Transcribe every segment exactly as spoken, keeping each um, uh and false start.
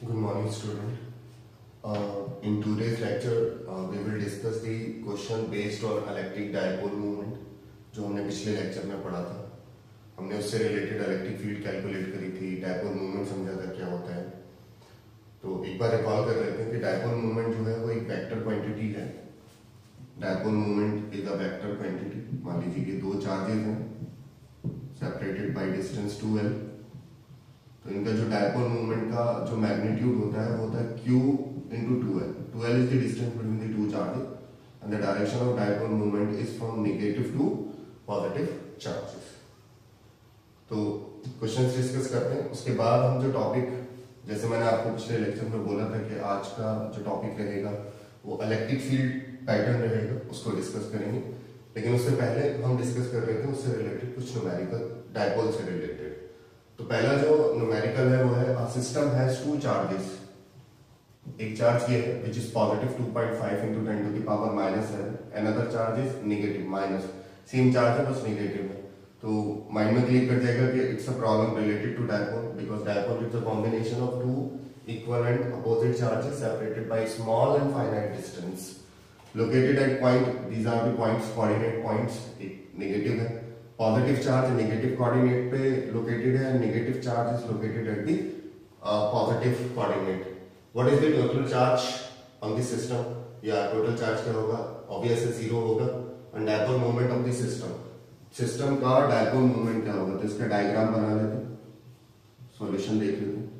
Good morning, student. Uh, in today's lecture, uh, we will discuss the question based on electric dipole moment, जो हमने पिछले lecture में पढ़ा था. हमने उससे रिलेटेड इलेक्ट्रिक फील्ड कैलकुलेट करी थी, डायपोल मूवमेंट समझा था क्या होता है. तो एक बार रिकॉल कर लेते हैं कि डायपोल मूवमेंट जो है वो एक वेक्टर क्वांटिटी है. Dipole movement is a vector quantity. मान लीजिए कि दो चार्जेस हैं separated by distance two L. तो इनका जो डायपोल मूवमेंट का जो मैग्नीट्यूड होता है वो होता है q into two L. Two L is the distance between the two charges and the direction of dipole movement is from negative to positive charges. तो क्वेश्चंस डिस्कस करते हैं. उसके बाद हम जो टॉपिक, जैसे मैंने आपको पिछले लेक्चर में बोला था कि आज का जो टॉपिक रहेगा वो इलेक्ट्रिक फील्ड पैटर्न रहेगा, उसको डिस्कस करेंगे. लेकिन उससे पहले हम डिस्कस कर रहे थे उससे रिलेटेड कुछ न्यूमेरिकल डायपोल से रिलेटेड. तो पहला जो न्यूमेरिकल है वो है a system has two charges. एक चार्ज ये है which is positive two point five into ten to the power minus seven. Another charge is negative minus. Same charge है बस नेगेटिव है. तो माइंड में क्लिक कर जाएगा कि it's a problem related to dipole because dipole is a combination of two equivalent opposite charges separated by small and finite distance located at point. These are the points, coordinate points. एक negative है, positive charge negative coordinate पे located है, negative charge is located at the positive coordinate. What is the total charge on the system? या total charge क्या होगा? Obviously zero होगा. And dipole moment of the system, system का dipole moment क्या होगा? तो इसका डायग्राम बना लेते हैं, सॉल्यूशन देख लेते हैं.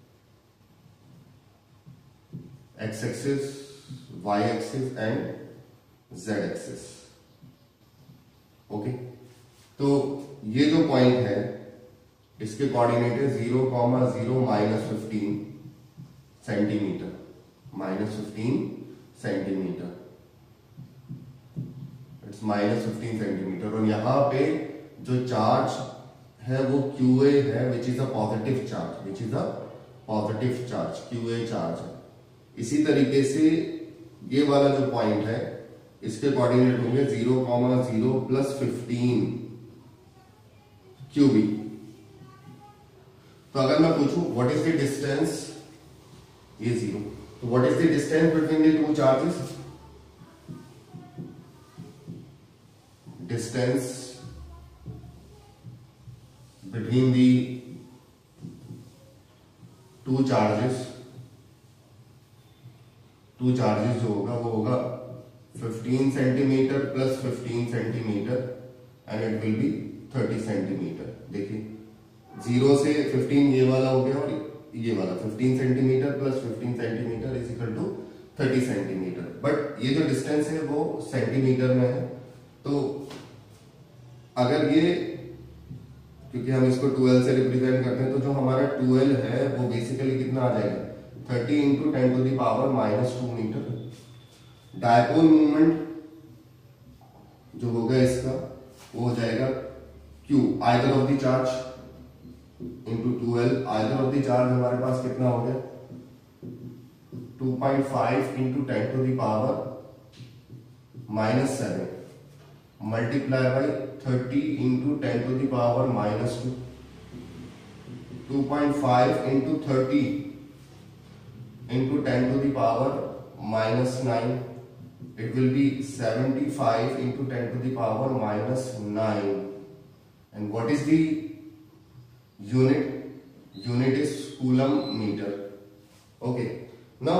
X axis, y axis and z axis. Okay, तो ये जो पॉइंट है इसके कोऑर्डिनेट है zero comma zero minus fifteen centimetre. Minus fifteen centimetre it's minus fifteen centimetre. और यहां पे जो चार्ज है वो क्यू ए है which is a positive charge. Which is a positive charge, Q A charge है. इसी तरीके से ये वाला जो पॉइंट है इसके कोऑर्डिनेट होंगे zero comma zero plus fifteen Q B. तो अगर मैं पूछूं व्हाट इज द डिस्टेंस, ये जीरो, तो what is the distance between the two charges? Distance between the two charges two charges जो होगा वो होगा fifteen centimetre plus fifteen centimetre and it will be thirty centimetre. देखिए zero से fifteen ये वाला हो गया और ये वाला fifteen centimetre plus fifteen centimetre is equal to thirty centimetre. But ये जो डिस्टेंस है वो सेंटीमीटर में है. तो अगर ये, क्योंकि हम इसको ट्वेल्व से रिप्रेजेंट करते हैं, तो जो हमारा ट्वेल्व है वो बेसिकली कितना आ जाएगा? Thirty into ten to the power minus two metre. Dipole movement जो होगा इसका वो हो जाएगा Q either of the charge into twelve. Either of the charge हमारे पास कितना हो गया? Two point five into ten to the power minus seven multiply by thirty into ten to the power minus two. Two point five into thirty into ten to the power minus nine, it will be seventy-five into ten to the power minus nine. And what is the unit? Unit is coulomb meter. Okay, now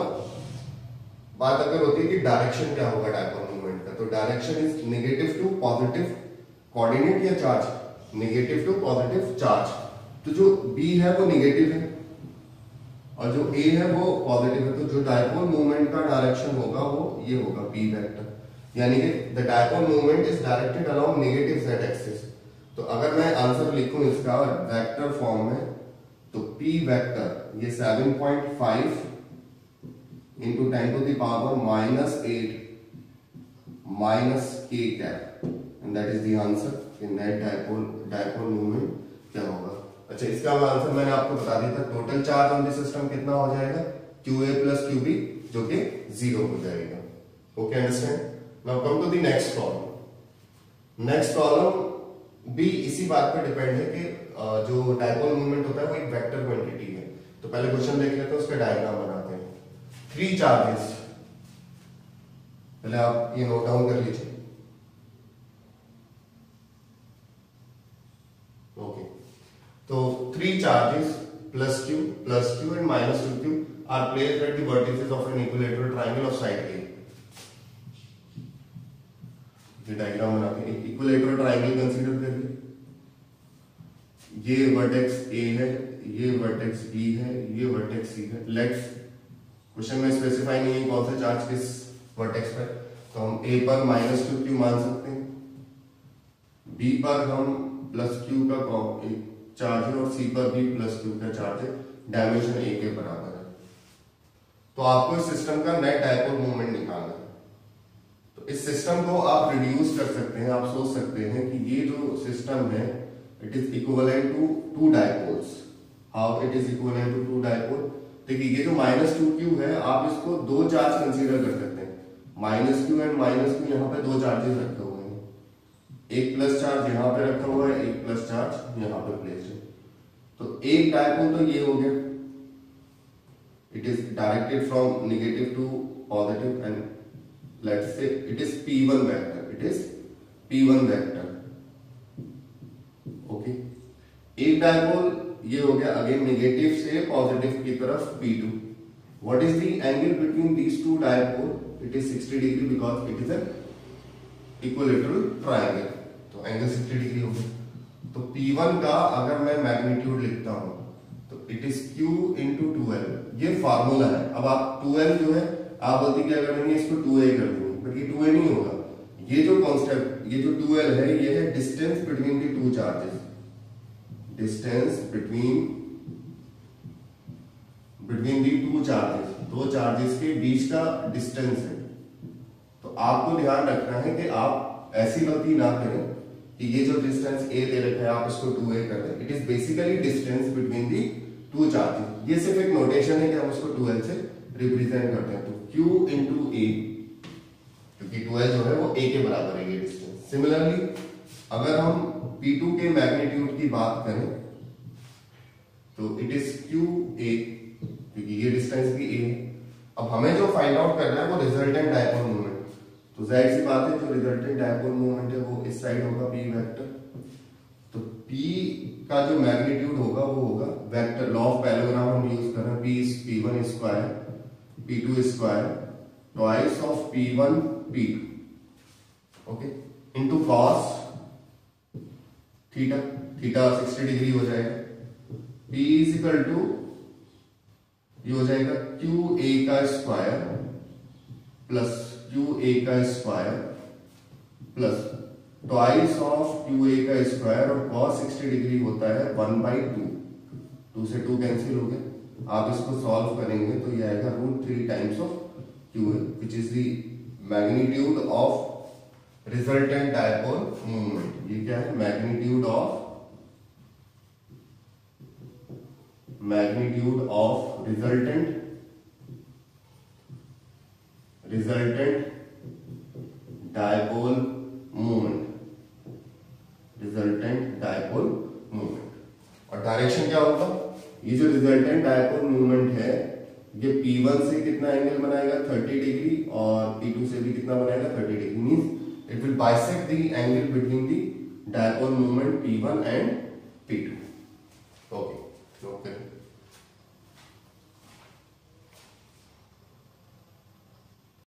बात अगर होती है कि direction क्या होगा dipole movement का, तो direction is negative to positive coordinate या charge. Negative to positive charge. तो जो B है वो नेगेटिव है और जो A है वो पॉजिटिव है. तो जो डायपोल मूवमेंट का डायरेक्शन होगा वो ये होगा P वेक्टर. यानी कि the dipole movement is directed along negative z axis. तो अगर मैं आंसर लिखूं इसका वेक्टर फॉर्म में तो P वेक्टर ये seven point five into ten to the power minus eight minus k cap and that is the answer. Net dipole dipole movement क्या होगा? अच्छा, इसका आंसर मैंने आपको बता दिया था. Total charge on the system कितना हो जाएगा? Q A plus Q B, जो कि जीरो हो जाएगा. Okay, understand? Now come to the next problem. Next problem भी इसी बात पर डिपेंड है कि जो डायपोल मूवमेंट होता है वो एक वेक्टर क्वांटिटी है. तो पहले क्वेश्चन देख लेते हैं, उसका डायग्राम बनाते हैं। थ्री चार्जेस, पहले आप ये नोट डाउन कर लीजिए। ओके, तो three charges plus Q plus Q and minus two Q are placed at the vertices of an equilateral triangle of side A. ये डायग्राम बनाते हैं। एक इक्विलेटरल ट्रायंगल कंसीडर करिए, ये वर्टेक्स ए है, ये वर्टेक्स बी है, ये वर्टेक्स सी है। लेट्स, क्वेश्चन में स्पेसिफाई नहीं है कौन सा चार्ज किस वर्टेक्स पर, तो हम ए पर माइनस टू क्यू मान सकते हैं, बी पर हम प्लस क्यू का चार्ज है और सी पर भी प्लस क्यू का चार्ज है, डायमेंशन ए के बराबर है। तो आपको इस सिस्टम का नेट डायपोल मोमेंट निकालना है। तो इस सिस्टम को आप रिड्यूस कर सकते हैं। आप सोच सकते हैं कि ये जो सिस्टम है it is equivalent to two dipoles. How it is equivalent to two dipole? देखिए, ये जो माइनस टू क्यू है, आप इसको दो चार्ज कंसीडर कर सकते हैं। Minus Q and minus Q, यहाँ पे दो चार्जेस रखे हुए हैं, एक प्लस चार्ज यहाँ पे रखा हुआ है, एक प्लस चार्ज यहाँ पे प्लेस्ड है। तो एक डायपोल तो ये हो गया, it is directed from negative to positive and let's say it is P one vector, it is P one vector. Okay, एक डायपोल ये हो गया अगेन नेगेटिव से पॉजिटिव की तरफ P two. What is the angle between these two dipole? It is sixty degree because it is an equilateral triangle. तो angle sixty degree हो गया। तो पी वन का अगर मैं मैग्नीट्यूड लिखता हूं तो it is Q into two L. ये फार्मूला है। अब आप टू एल जो है, आप बोलते क्या कर देंगे, इसको टू ए कर देंगे, बट ये टू ए नहीं होगा। ये जो कॉन्सेप्ट, ये जो टू एल है, ये है distance between the two charges, distance between between the two charges, दो चार्जेस के बीच का डिस्टेंस है। तो आपको ध्यान रखना है कि आप ऐसी गलती ना करें कि ये जो डिस्टेंस ए दे रखा है आप इसको टू ए कर दें। It is basically distance between the two charges. ये सिर्फ एक नोटेशन है कि हम उसको टू एल से रिप्रेजेंट करते हैं। तो Q इंटू ए, क्योंकि टू एल जो है वो ए के बराबर है ये डिस्टेंस। सिमिलरली अगर हम पी टू के मैग्नीट्यूड की बात करें तो इट इज Q A, क्योंकि ये डिस्टेंस भी a है। अब हमें जो फाइंड आउट करना है वो रिजल्टेंट डायपोल मोमेंट। तो जाहिर सी बात है, जो रिजल्टेंट डायपोल मोमेंट है वो इस साइड होगा p वेक्टर। तो p का जो मैग्नीट्यूड होगा वो होगा वेक्टर, लॉ ऑफ पैरेललोग्राम हम यूज कर रहे हैं, p is P one square P two square twice of P one P two, okay, into cos theta. Theta sixty degree हो जाएगा। p इज इक्वल टू, ये हो जाएगा क्यू ए का स्क्वायर प्लस क्यू ए का square plus twice of Q A का square, और cos sixty degree होता है वन बाई टू। टू से टू कैंसिल हो गए। आप इसको सॉल्व करेंगे तो ये आएगा root three times of Q A, which is the magnitude of resultant dipole movement. ये क्या है? Magnitude of magnitude of resultant resultant dipole movement, resultant dipole movement. और डायरेक्शन क्या होगा? ये जो रिजल्टेंट डायपोल मूवमेंट है ये पी वन से कितना एंगल बनाएगा? थर्टी डिग्री, और पी टू से भी कितना बनाएगा? Thirty degree. Means it will bisect the angle between the dipole movement P one and P two. Okay,